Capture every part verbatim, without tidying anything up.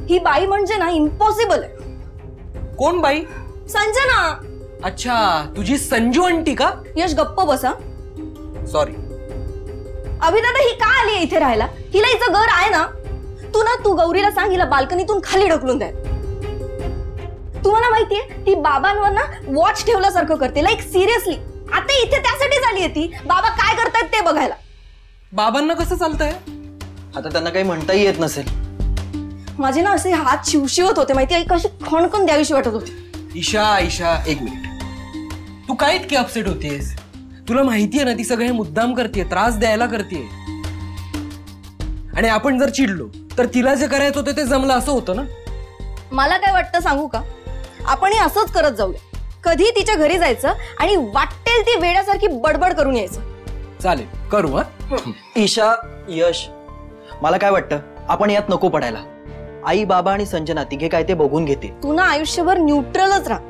ही बाई म्हणजे ना इम्पॉसिबल आहे. कोण बाई? संजना. अच्छा, तुझी संजू आंटी का? यश गप्प बसा. सॉरी. अभिदादा ही का आली इथे राहायला? हिला हिचं घर आहे ना. तू ना तू गौरीला सांग हिला बाल्कनीतून खाली ढकलून द्या. तुम्हाला माहितीये ती बाबांवर ना वॉच ठेवल्यासारखं करते, लाईक सिरियसली. आता इथे त्यासाठी झाली ती बाबा काय करतात ते बघायला. बाबांना कसं चालतंय? आता त्यांना काही म्हणताही येत नसेल. माझे ना असे हात शिवशिवत होते माहिती, कशी खणखण द्यावीशी वाटत होती. ईशा ईशा एक मिनिट, तू काय इतकी अपसेट होतीयस? तुला माहितीये ना ती सगळे मुद्दाम करते, त्रास द्यायला करते. आणि आपण जर चिडलो तर तिला जे करायचं होतं ते जमलं असं होतं ना. मला काय वाटतं सांगू का, आपण असंच करत जाऊया. कधी तिच्या घरी जायचं आणि वाटेल ती वेड्यासारखी बडबड करून यायचं. चालेल, करू. हा ईशा, यश, मला काय वाटतं आपण यात नको पडायला. आई बाबा आणि संजना तिघे काय ते बघून घेते. तू ना आयुष्यभर न्यूट्रलच राहा.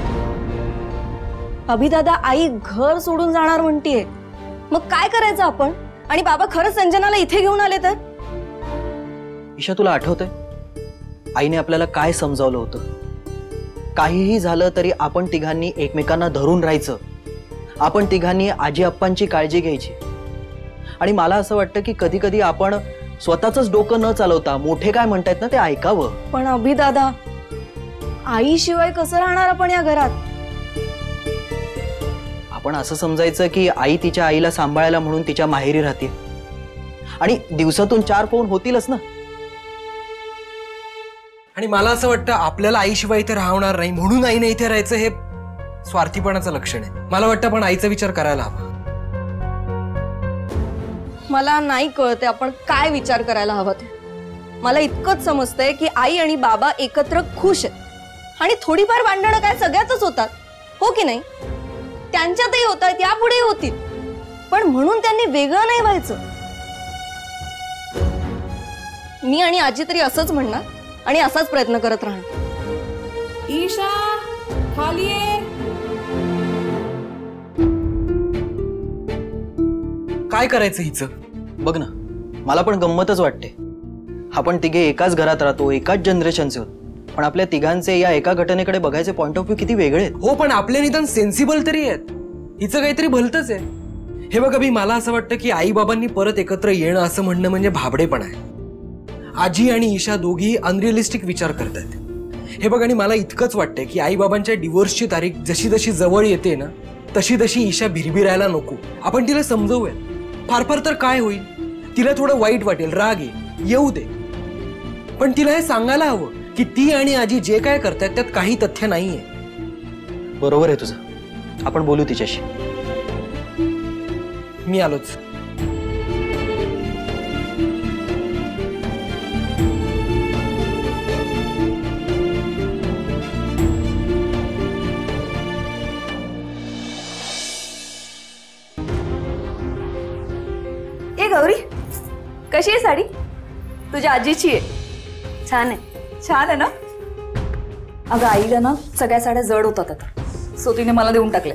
अभिदादा आई घर सोडून जाणार म्हणतीये, मग काय करायचं आपण? आणि बाबा खरंच संजनाला इथे घेऊन आले तर? ईशा, तुला आठवतंय आईने आपल्याला काय समजावलं होतं? काहीही झालं तरी आपण तिघांनी एकमेकांना धरून राहायचं. आपण तिघांनी आजी आप्पांची काळजी घ्यायची. आणि मला असं वाटतं की कधी कधी आपण स्वतःच डोकं न चालवता मोठे काय म्हणतायत ना ते ऐकावं. पण अभिदादा, आईशिवाय कसं राहणार आपण या घरात? आपण असं समजायचं की आई तिच्या आईला सांभाळायला म्हणून तिच्या माहेरी राहते आणि दिवसातून चार फोन होतीलच ना. आणि मला असं वाटतं आपल्याला आईशिवाय इथे राहणार नाही म्हणून आईने इथे राहायचं हे स्वार्थीपणाचं लक्षण आहे. मला वाटतं पण आईचा विचार करायला हवा. मला नाही कळते आपण काय विचार करायला हवं ते. मला इतकंच समजतंय की आई आणि बाबा एकत्र खुश आहेत आणि थोडीफार भांडणं काय सगळ्यातच होतात, हो की नाही? त्यांच्यातही होतात, यापुढेही होतील. पण म्हणून त्यांनी वेगळं नाही व्हायचं. मी आणि आजी तरी असंच म्हणणार आणि असाच प्रयत्न करत राहणार. ईशा, खाली ये. काय करायचं हिचं? बघ ना, मला पण गंमतच वाटते. आपण तिघे एकाच घरात राहतो, एकाच जनरेशनचे आहोत, पण आपल्या तिघांचे या एका घटनेकडे बघायचे पॉइंट ऑफ व्ह्यू किती वेगळे आहेत. हो, पण आपले निदान सेन्सिबल तरी आहेत. हिचं काहीतरी भलतंच आहे. हे बघ अभि, मला असं वाटतं की आई बाबांनी परत एकत्र येणं असं म्हणणं म्हणजे भाबडेपण आहे. आजी आणि ईशा दोघी अनरिअलिस्टिक विचार करतात. हे बघ, आणि मला इतकंच वाटतंय की आई बाबांच्या डिवोर्सची तारीख जशी जशी जवळ येते ना तशी तशी ईशा भिरभिरायला नको. आपण तिला समजवूया. फार फार तर काय होईल, तिला थोडं वाईट वाटेल, राग येईल, येऊ दे. पण तिला हे सांगायला हवं की ती आणि आजी जे काय करतात त्यात काही तथ्य नाहीये. बरोबर आहे तुझं. आपण बोलू तिच्याशी. मी आलोच. ए गौरी, कशी आहे साडी? तुझ्या आजीची आहे. छान आहे. छान आहे ना? अगं आईला ना सगळ्या साड्या जड होतात आता, सो तिने मला देऊन टाकले.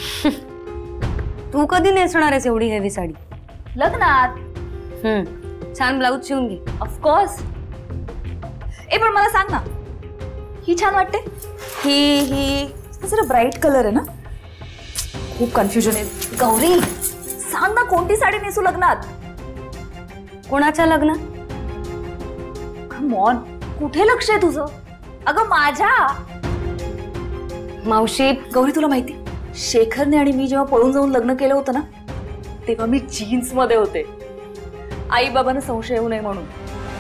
तू कधी नेसणार आहेस एवढी हेवी साडी? लग्नात. हम्म, छान ब्लाऊज शिवून घे. ऑफकोर्स. ए पण मला सांग ना, ही छान वाटते? ही ही जरा ब्राईट कलर आहे ना? खूप कन्फ्युजन आहे गौरी. सांग ना कोणती साडी नेसू लग्नात? कोणाच्या लग्नात? कम ऑन, कुठे लक्ष आहे तुझं? अगं माझ्या. मावशी. गौरी तुला माहिती, शेखरने आणि मी जेव्हा पळून जाऊन लग्न केलं होतं ना तेव्हा मी जीन्स मध्ये होते, आई बाबांना संशय येऊ नये म्हणून.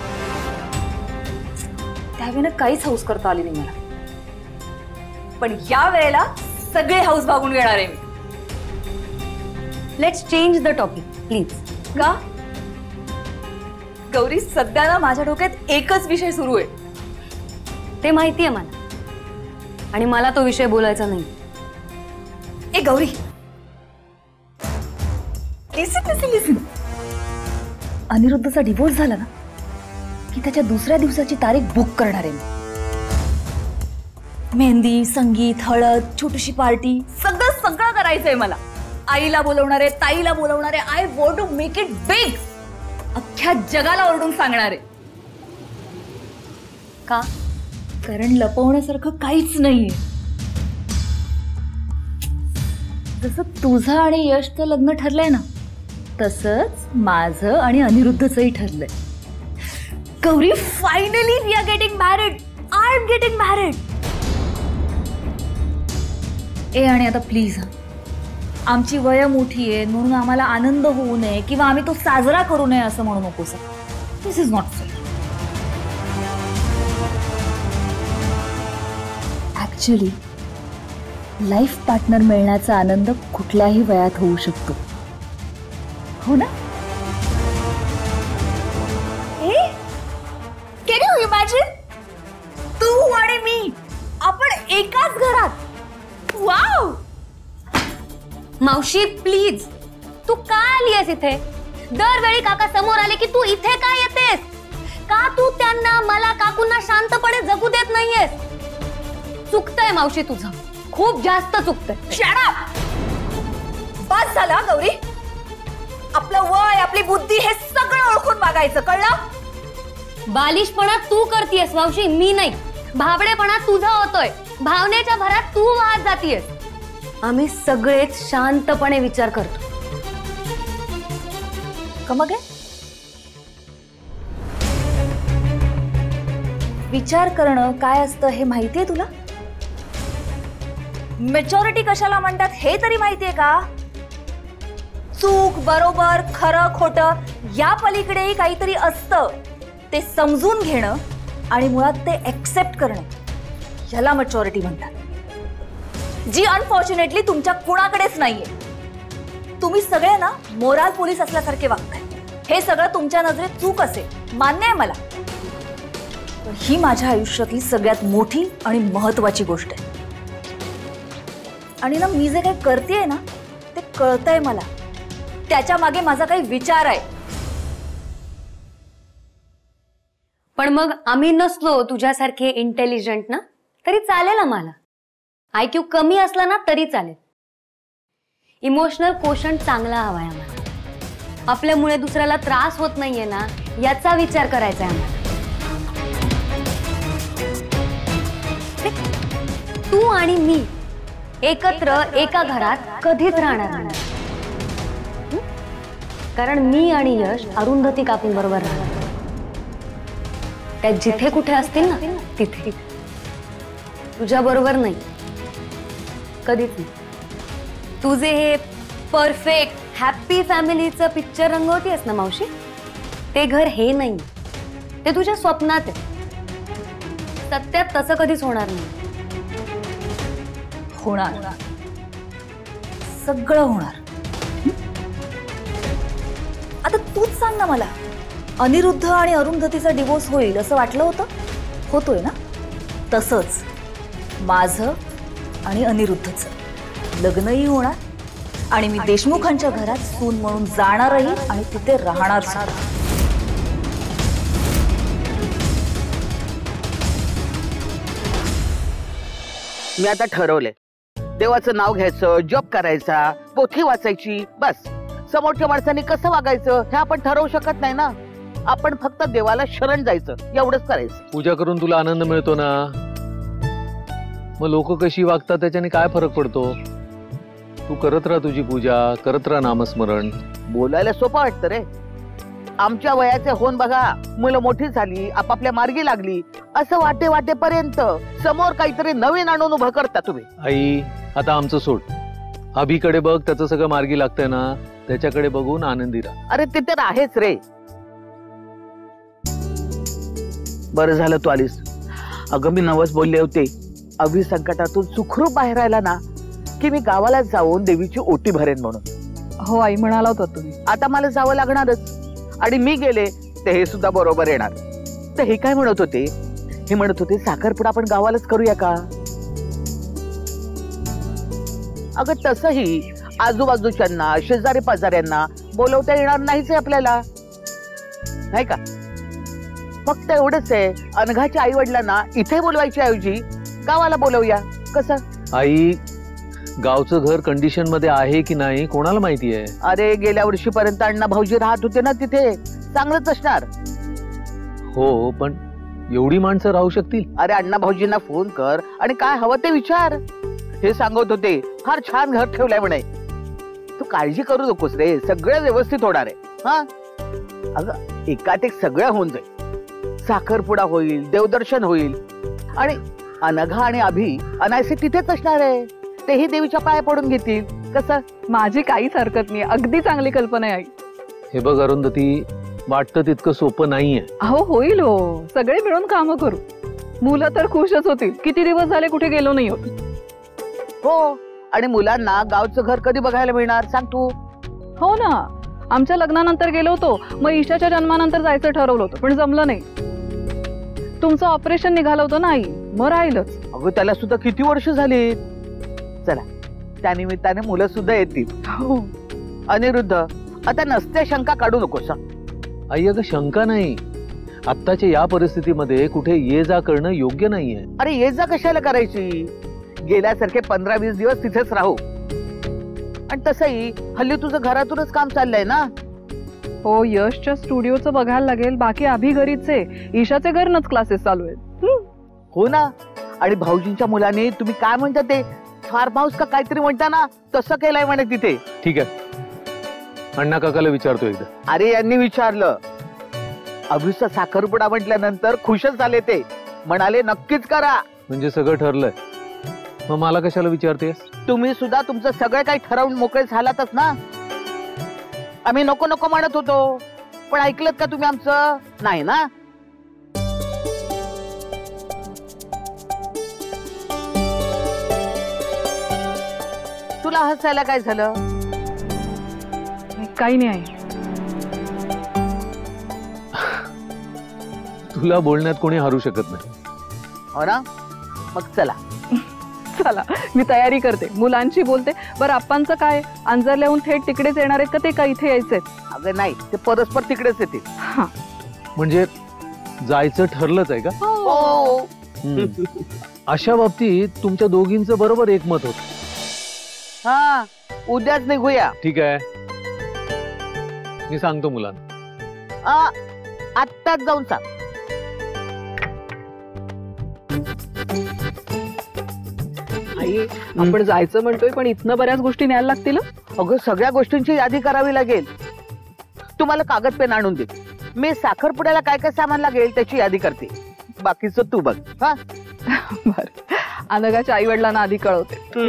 त्यावेळेला काहीच हौस करता आली नाही मला, पण या वेळेला सगळे हौस भागून घेणार आहे मी. Let's change the topic please. का गौरी, सध्या ना माझ्या डोक्यात एकच विषय सुरू आहे. ते माहिती आहे मला, आणि मला तो विषय बोलायचा नाही. ए गौरी, लिसन लिसन लिसन. अनिरुद्धचा डिवोर्स झाला ना की त्याच्या दुसऱ्या दिवसाची तारीख बुक करणार आहे मी. मेहंदी, संगीत, हळद, छोटीशी पार्टी, सगळं सगळं करायचंय मला. आईला बोलवणार आहे, ताईला बोलवणार आहे. I want to make it big. अख्ख्या जगाला ओरडून सांगणार आहे. का? कारण लपवण्यासारखं काहीच नाहीये. जसं तुझं आणि यशचं लग्न ठरलंय ना, तसंच माझं आणि अनिरुद्धचंही ठरलंय. Gauri, finally we are getting married. I am getting married. ए आणि आता प्लीज हा, आमची वय मोठी आहे म्हणून आम्हाला आनंद होऊ नये किंवा आम्ही तो साजरा करू नये असं म्हणू नकोस. This is not fair. Actually life partner मिळण्याचा आनंद कुठल्याही वयात होऊ शकतो, हो ना? ए, कॅन यू इमॅजिन तू आणि मी आपण एकाच घरात. वाव. मावशी प्लीज, तू का आलीयस इथे? दरवेळी काका समोर आले की तू इथे का येतेस? का तू त्यांना, मला, काकूंना शांतपणे जगू देत नाहीयेस? चुकतंय मावशी तुझं, खूप जास्त चुकतंय. Shut up. बस झालं गौरी. आपलं वय, आपली बुद्धी हे सगळं ओळखून वागायचं, कळलं? बालिशपणा तू करतीयस मावशी, मी नाही. भाबडेपणा तुझा होतोय. भावनेच्या भरात तू वाहत जातीयस. आम्ही सगळेच शांतपणे विचार करतो. कमग विचार करणं काय असतं हे माहितीये तुला? मॅच्युरिटी कशाला म्हणतात हे तरी माहितीये का? चूक, बरोबर, खरं, खोटं या पलीकडेही काहीतरी असतं, ते समजून घेणं आणि मुळात ते एक्सेप्ट करणं, ह्याला मॅच्युरिटी म्हणतात, जी अनफॉर्च्युनेटली तुमच्या कुणाकडेच नाहीये. तुम्ही सगळे ना मोराल पोलीस असल्यासारखे वागताय. हे सगळं तुमच्या नजरेत चूक असेल, मान्य आहे मला, पण ही माझ्या आयुष्यातली सगळ्यात मोठी आणि महत्वाची गोष्ट आहे. आणि ना मी जे काही करतेय ना ते कळतंय मला, त्याच्या मागे माझा काही विचार आहे. पण मग आम्ही नसलो तुझ्यासारखे इंटेलिजंट ना तरी चालेल आम्हाला. आयक्यू कमी असला ना तरी चालेल. इमोशनल कोशंट चांगला हवाय आम्हाला. आपल्यामुळे दुसऱ्याला त्रास होत नाहीये ना याचा विचार करायचा आहे आम्हाला. तू आणि मी एकत्र एका घरात कधीच राहणार नाही. कारण मी आणि यश अरुंधती काकूंबरोबर राहणार. त्या जिथे कुठे असतील ना तिथे, तुझ्या बरोबर नाही, कधीच नाही. तुझे हे परफेक्ट हॅपी फॅमिलीचं पिक्चर रंगवतीयस ना मावशी, ते घर हे नाही, ते तुझ्या स्वप्नात आहे. सत्यात तसं कधीच होणार नाही. होणार, सगळं होणार. आता तूच सांग ना मला, अनिरुद्ध आणि अरुंधतीचा डिवोर्स होईल असं वाटलं होतं? होतोय ना? तसंच माझं आणि अनिरुद्धचं लग्नही होणार आणि मी देशमुखांच्या घरात सून म्हणून जाणारही आणि तिथे राहणार सुद्धा. मी आता ठरवलंय, देवाचं नाव घ्यायचं, जप करायचा, पोथी वाचायची, बस. समोरच्या माणसाने कसं वागायचं हे आपण ठरवू शकत नाही ना. आपण फक्त देवाला शरण जायचं, एवढंच करायचं. पूजा करून तुला आनंद मिळतो ना, मग लोक कशी वागतात त्याच्याने काय फरक पडतो? तू करत राहा तुझी पूजा, करत राहा नामस्मरण. बोलायला सोपं वाटतं रे. आमच्या वयाचे होऊन बघा, मुलं मोठी झाली, आपापल्या मार्गी लागली, असं वाटे वाटेपर्यंत समोर काहीतरी नवीन आणून उभं करता तुम्ही. आई, आता आमचं सोड. अभिकडे बघ, त्याचं सगळं मार्गी लागतंय ना, त्याच्याकडे बघून आनंदी राहा. अरे ते तर आहेच रे. बरं झालं तू आलीस. अगं मी नवस बोलले होते, अभि संकटातून सुखरूप बाहेर आला ना की मी गावाला जाऊन देवीची ओटी भरेन म्हणून. हो आई, म्हणाला होता तुम्ही. आता मला जावं लागणारच, आणि मी गेले ते हे सुद्धा बरोबर येणार. तर हे काय म्हणत होते? हे म्हणत होते साखरपुडा आपण गावालाच करूया का? अगं तसंही आजूबाजूच्यांना, शेजारी पाजाऱ्यांना बोलवता येणार नाहीच आपल्याला, नाही का? फक्त एवढंच आहे, अनघाच्या आई वडिलांना इथे बोलवायच्या ऐवजी गावाला बोलवूया. कसं? आई, गावचं घर कंडिशन मध्ये आहे की नाही कोणाला माहिती आहे? अरे गेल्या वर्षीपर्यंत अण्णा भाऊजी राहत होते ना तिथे, चांगलंच असणार. हो, पण एवढी माणसं राहू शकतील? अरे अण्णा भाऊजींना फोन कर आणि काय हवं ते विचार. हे सांगत होते फार छान घर ठेवलंय म्हणे. तू काळजी करू नकोस रे, सगळं व्यवस्थित होणार आहे. हा अगं एकात एक सगळं होऊन जाईल. साखरपुडा होईल, देवदर्शन होईल आणि अनघा आणि अभि अनायसे तिथेच असणार आहे. तेही देवीच्या पाया पडून घेतील. कसं? माझी काहीच हरकत नाही, अगदी चांगली कल्पना आहे आई. हे बघ अरुंधती, वाटतं तितकं सोपं नाहीये. अहो होईल हो, सगळे मिळून काम करू. मुलं तर खुशच होतील. किती दिवस झाले कुठे गेलो नाही होत. हो, आणि मुलांना गावचं घर कधी बघायला मिळणार सांग तू? हो ना, आमच्या लग्नानंतर गेलो होतो, मग ईशाच्या जन्मानंतर जायचं ठरवलं होतं, पण जमलं नाही. तुमचं ऑपरेशन निघालं होतं ना आई, मग राहिलंच. अगं त्याला सुद्धा किती वर्ष झाली. चला त्या निमित्ताने मुलं सुद्धा येतील. हो. अनिरुद्ध, आता नसत्या शंका काढू नकोस. आई अगं शंका नाही, आत्ताच्या या परिस्थितीमध्ये कुठे ये जा करणं योग्य नाहीये. अरे ये जा कशाला करायची? गेल्यासारखे पंधरा वीस दिवस तिथेच राहू. आणि तसंही हल्ली तुझं घरातूनच काम चाललंय ना. हो, यशच्या स्टुडिओचं बघायला लागेल. बाकी अभि घरीच आहे, ईशाचे घरनच क्लासेस चालू आहेत. हो ना, आणि भाऊजींच्या मुलाने तुम्ही काय म्हणता ते फार्म हाऊस का काहीतरी म्हणता ना, तसं केलंय म्हणे तिथे. ठीक आहे, अण्णा काकाला विचारतो एकदा. अरे यांनी विचारलं. अभिचा साखरपुडा म्हटल्यानंतर खुशच झाले. ते म्हणाले नक्कीच करा. म्हणजे सगळं ठरलंय. मग मला कशाला विचारतेस? तुम्ही सुद्धा तुमचं सगळं काही ठरवून मोकळे झालातच ना. आम्ही नको नको म्हणत होतो, पण ऐकलत का तुम्ही आमचं? नाही ना. तुला हसायला काय झालं? काही नाही आई. तुला बोलण्यात कोणी हरू शकत नाही. हो ना, मग चला चला मी तयारी करते, मुलांची बोलते. बरं आप्पांचं काय, अंजरल्याहून थेट तिकडेच येणार आहेत का ते का इथे यायचेत? अगं नाही, ते परस्पर तिकडेच येतील. हा म्हणजे जायचं ठरलंच आहे का? हो. हम्म. अशा बाबतीत तुमच्या दोघींचं बरोबर एकमत होत. हा, उद्याच निघूया. ठीक आहे, मी सांगतो मुलांना. आ, आत्ताच जाऊन सांग. आई आपण जायचं म्हणतोय, पण इथनं बऱ्याच गोष्टी न्यायला लागतील. अगं सगळ्या गोष्टींची यादी करावी लागेल. तुम्हाला कागद पेन आणून दे. मी साखरपुड्याला काय काय सामान लागेल त्याची यादी करते. बाकीचं तू बघ. हा बरं, अनघाच्या आई वडिलांना आधी कळवते.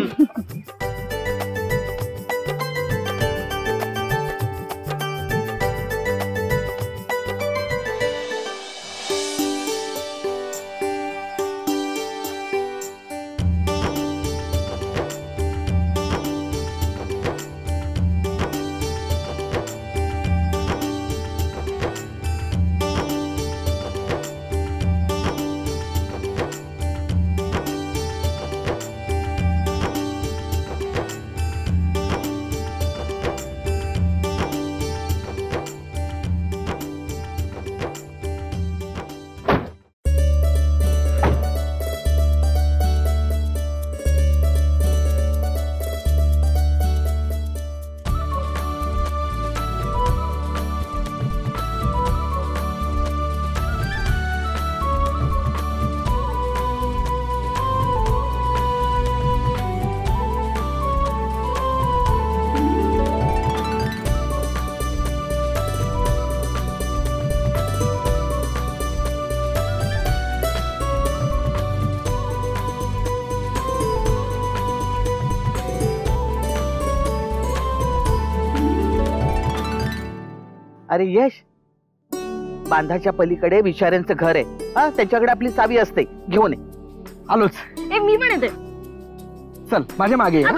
अरे यश, बांधाच्या पलीकडे विचाऱ्यांचं घर आहे. हा, त्यांच्याकडे आपली चावी असते. घेऊन ये. आलोच. ए मी पण येते. चल माझ्या मागे ये.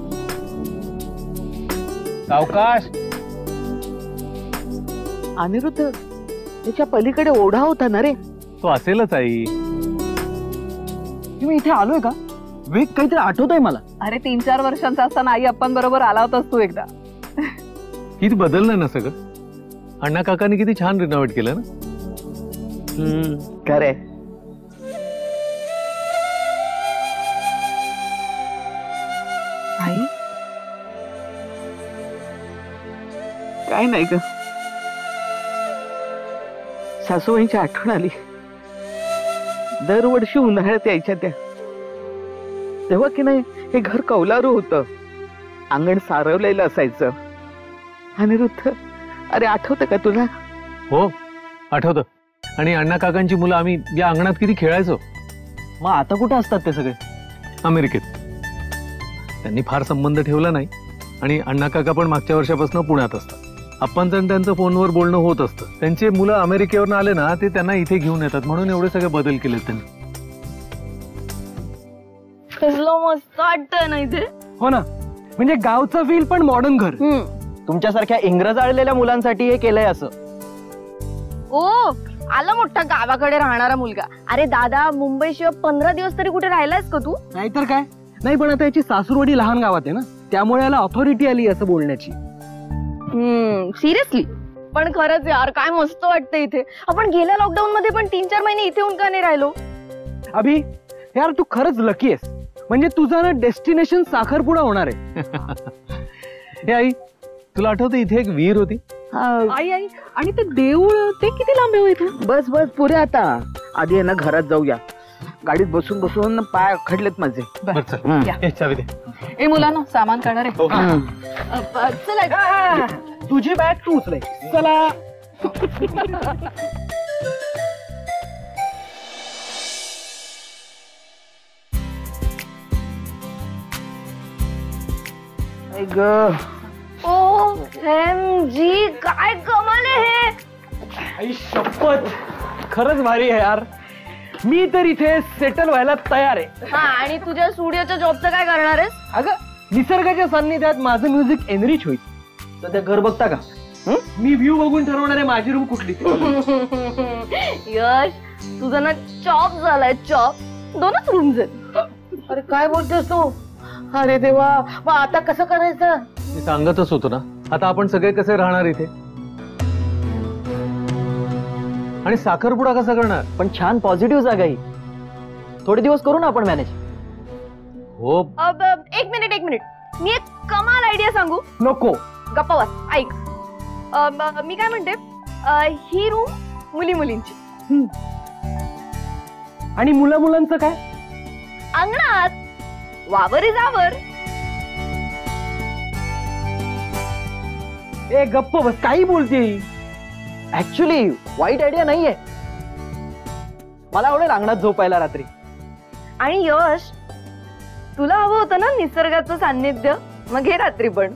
सावकाश. अनिरुद्ध, त्याच्या पलीकडे ओढा होता ना रे. तो असेलच आई. मी इथे आलोय का? वेग काहीतरी आठवत आहे मला. अरे तीन चार वर्षांचा असताना आई अप्पांबरोबर आला होतास तू एकदा. किती बदललं ना सगळं. अण्णा काकांनी किती छान रिनोव्हेट केलं ना. हम्म, खरे. आई काय नाही ग, सासूबाईंची आठवण आली. दरवर्षी उन्हाळ्यात यायच्या त्या, तेव्हा की नाही हे घर कौलारू होतं, अंगण सारवलेलं असायचं. अनिरुद्ध, अरे आठवतं का तुला? हो आठवतं. आणि अण्णा काकांची मुलं आम्ही या अंगणात किती खेळायचो. मग आता कुठे असतात ते सगळे? अमेरिकेत. त्यांनी फार संबंध ठेवला नाही आणि अण्णा काका पण मागच्या वर्षापासून पुण्यात असतात. आप्पांचं त्यांचं फोनवर बोलणं होत असतं. त्यांचे मुलं अमेरिकेवरून आले ना ते त्यांना इथे घेऊन येतात, म्हणून एवढे सगळे बदल केले त्यांनी. कसलं मस्त वाटतंय ना इथे. हो ना, म्हणजे गावचं फील पण मॉडर्न घर. तुमच्यासारख्या इंग्रज आलेल्या मुलांसाठी हे केलंय असं. ओ आला मोठा गावाकडे राहणारा मुलगा. अरे दादा, मुंबई शिवाय पंधरा दिवस तरी कुठे राहिलायस का तू? नाहीतर काय. नाही पण आता याची सासूरवाडी लहान गावात आहे ना, त्यामुळे याला ऑथॉरिटी आली असं बोलण्याची. हम्म सिरियसली. पण खरंच यार काय मस्त वाटतं इथे. आपण गेल्या लॉकडाऊन मध्ये पण तीन चार महिने इथे येऊन का नाही राहिलो? अभि यार तू खरंच लकी आहेस. म्हणजे तुझं ना डेस्टिनेशन साखरपुडा होणार आहे. हे आई, तुला आठवतं इथे एक विहीर होती? आई आई आणि ते देऊळ ते किती लांब आहे इथे? बस बस पुरे आता. आधी आहे ना घरात जाऊया. गाडीत बसून बसून पाय खडलेत माझे. बरं, चल. ए, चावी दे. ए मुलांना सामान काढा रे. चला तुझी बॅग तू उचलाय. चला. ओ एम जी, काय कमाल आहे हे. आई शपथ, खरंच भारी आहे यार. मी तर इथे सेटल व्हायला तयार आहे. हा, आणि तुझ्या स्टुडिओच्या जॉबचं काय करणार आहेस? अगं निसर्गाच्या सान्निध्यात माझं म्युझिक एनरिच होईल. तर ते घर बघता का? मी व्ह्यू बघून ठरवणार आहे माझी रूम कुठली. यश, तुझं ना चॉप झालाय चॉप. दोनच रूम आहेत. अरे काय बोलतोस तू? अरे देवा, मग आता कसं करायचं? मी सांगतच होतो ना, आता आपण सगळे कसे राहणार इथे आणि साखरपुडा कसा करणार? पण छान पॉझिटिव्ह जागा ही. थोडे दिवस करू ना आपण मॅनेज. हो. अब एक मिनिट एक मिनिट मी एक कमाल आयडिया सांगू? नको. गप्पा बस, ऐक. अ, म- मी काय म्हणते, अ, ही रूम मुली मुलींची. आणि मुला मुलांचं काय? अंगणात वावर जावर. ए गप्प बस, काही बोलते. ऍक्च्युली वाईट आयडिया नाहीये. मला आवडेल अंगणात झोपायला रात्री. आणि यश, तुला हवं होतं ना निसर्गाचं सान्निध्य, मग हे रात्री पण.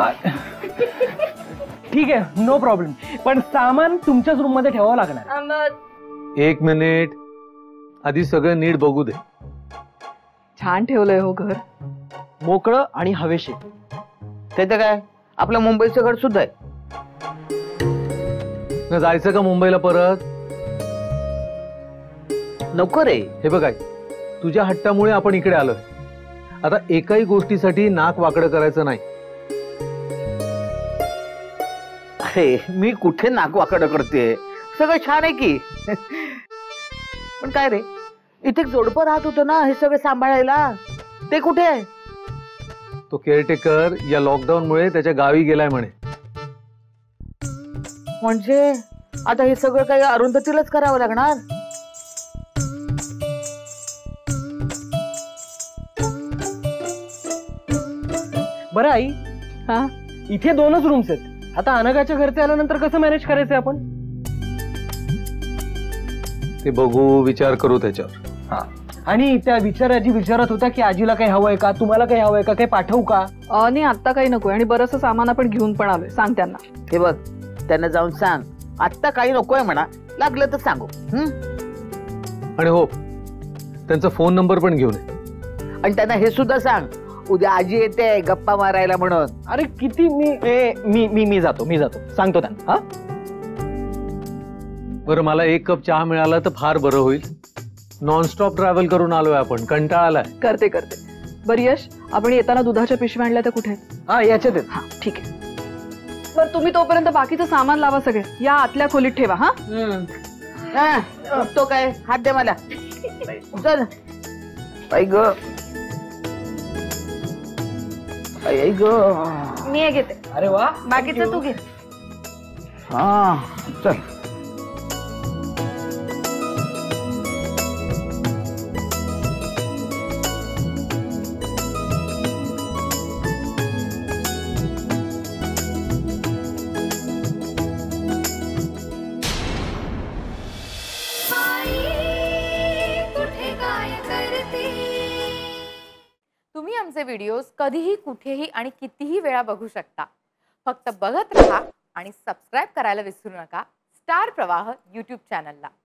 ठीक आहे, नो प्रॉब्लेम. पण सामान तुमच्याच रूम मध्ये ठेवावं लागणार. अम, एक मिनिट, आधी सगळं नीट बघू दे. छान ठेवलंय हो घर. मोकळं आणि हवेशीर. ते तर काय, आपलं मुंबईचं घर सुद्धा आहे. न जायचं का मुंबईला परत? नको रे. हे बघ आई, तुझ्या हट्टामुळे आपण इकडे आलोय. आता एकाही गोष्टीसाठी नाक वाकडं करायचं नाही. अरे मी कुठे नाक वाकडं करते? सगळं छान आहे की. पण काय रे, इथे एक जोडपं राहत होतं ना हे सगळं सांभाळायला, ते कुठे आहे? तो केअरटेकर या लॉकडाऊन मुळे त्याच्या गावी गेलाय म्हणे. म्हणजे आता हे सगळं काही अरुंधतीलाच करावं लागणार? बरं आई, हा, इथे दोनच रूम्स आहेत. आता अनघाच्या घरचे आल्यानंतर कसं मॅनेज करायचंय आपण? ते बघू, विचार करू त्याच्यावर. आणि त्या विचाराची विचारत होता की आजीला काही हवंय का, तुम्हाला काही हवंय का, काही पाठवू का? अ, नाही आता काही नकोय. आणि बरंचसं सामान आपण घेऊन पण आलोय. सांग त्यांना. हे बघ, त्यांना जाऊन सांग आत्ता काही नकोय म्हणा, लागलं तर सांगू. हम्म? आणि हो, त्यांचा फोन नंबर पण घेऊन ये. आणि त्यांना हे सुद्धा सांग, उद्या आजी येते गप्पा मारायला म्हणून. अरे किती मी ए मी मी मी जातो मी जातो सांगतो त्यांना. हा, बरं, मला एक कप चहा मिळाला तर फार बरं होईल. नॉनस्टॉप ट्रॅव्हल करून आलोय आपण, कंटाळा आलाय. करते करते. बरं यश, आपण येताना दुधाच्या पिशव्या आणल्या त्या कुठे आहेत? हा याच्यात आहेत. हा ठीक आहे. बरं, तुम्ही तोपर्यंत बाकीचं सामान लावा सगळे. या आतल्या खोलीत ठेवा. हा, हा, तो काय हात दे मला. चल. आई ग, आई ग. मी हे घेते, अरे वा, बाकीचं तू घे. हा चल. आमचे व्हिडिओज कधीही कुठेही आणि कितीही वेळा बघू शकता. फक्त बघत राहा आणि सबस्क्राईब करायला विसरू नका स्टार प्रवाह यूट्यूब चॅनलला.